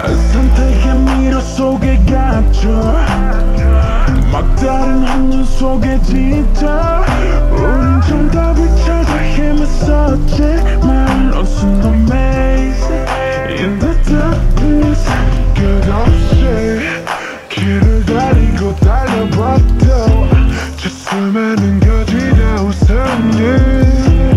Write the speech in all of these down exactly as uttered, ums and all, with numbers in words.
선택의 미로 속에 갇혀 막다른 한눈 속에 지쳐 우린 정답을 찾아 헤맸었지만 Lost in the maze In the darkness 끝없이 길을 가리고 달려봐도 저 수많은 거지가 우선이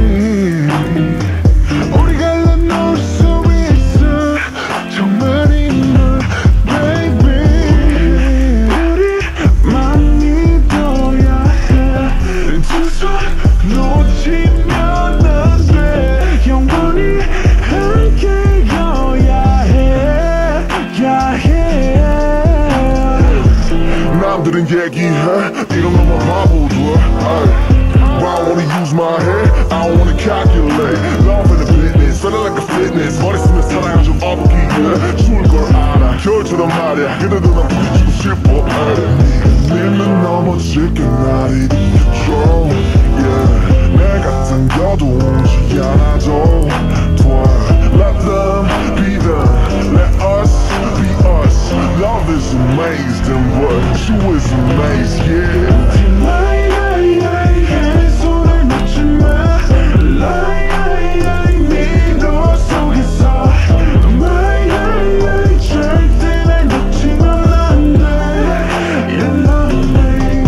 남들은 얘기해 이런 놈은 바보들 But I wanna use my head I don't wanna calculate Love in the business feeling like a fitness 머리 쓰면 사랑을 좀 업기에 추울 걸 알아 겨울처럼 말이야 그래도 난 부딪히고 싶어 네가 밀면 넘어질 게 날이 좀 yeah. 내가 당겨도 오지 않아도 돼 Let them be them Let us be us Love is amazing but you is amazing yeah Lie, lie, lie, 해 손을 놓지 마 Lie, lie, lie, 미로 속에서 Lie, lie, lie, 절대 날 놓치면 안 돼 You love me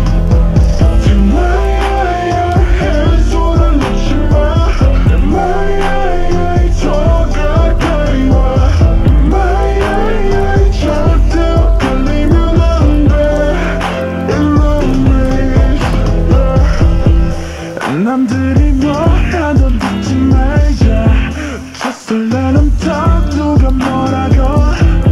Lie, lie, lie, 해 손을 놓지 마 Lie, lie, lie, 더 가까이 와 Lie, lie, lie, 절대 엇갈리면 안 돼 You love me 남들이 뭐라도 듣지 말자 저 설레는 더 누가 뭐라고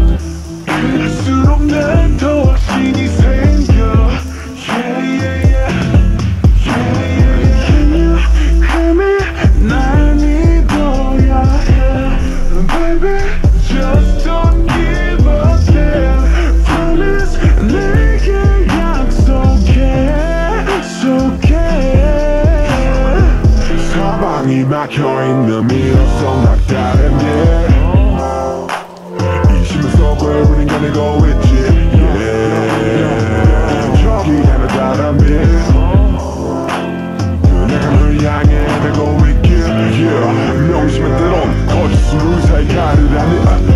그럴수록 난 더 확신이 생겨 Yeah yeah yeah Yeah yeah yeah 힘이 날 믿어야 해 Baby just don't give a damn Promise 내게 약속해 약속해 사방이 막혀있는 미러 속 막다른 길 이심의 속을 우린 가내고 있지 yeah. 저기 하나 다른 빛 내가 널 향해 되고 있길 yeah. 명심의 때론 거짓을 우리 사이 가르라니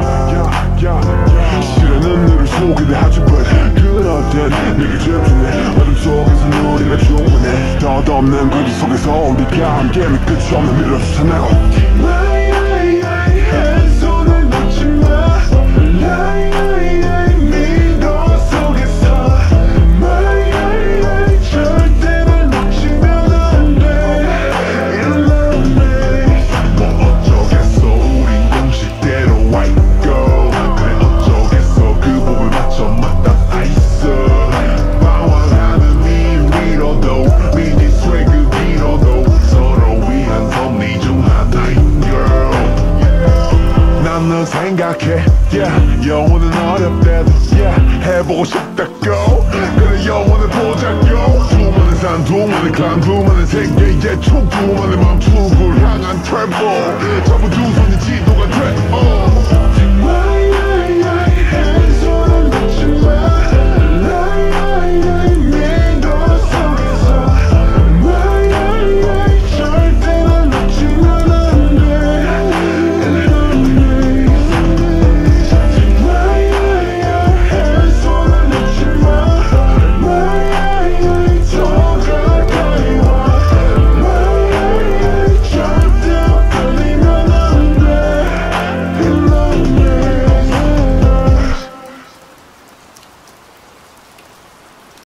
실현은 너를 소개하지 but 그럴 땐 내게 집중해 어둠 속에서 누리가 충분해 덧없는 거짓 속에서 우리가 함께 끝이 없는 미래로 쫓아내고 Lie, lie, lie, 해 손을 놓지 마 Lie, lie, lie, 미로 속에서 Lie, lie, lie, 절대 날 놓치면 안 돼 You love me 뭐 어쩌겠어 우린 공식대로 white 그래 어쩌겠어 그 법을 맞춰 맞닿아 있어 방황하는 이 위로도 미니 스웨그 위로도 서로 위한 섭리 중 하나인 girl 난 널 생각해 yeah. 영혼은 어렵대도 yeah. 해보고 싶다고 그래 영혼을 보자고 두만의 산 두만의 클란 두만의 세계의 촉 두만의 맘 축을 향한 트래블 전부 두 손이 지도가 돼 oh.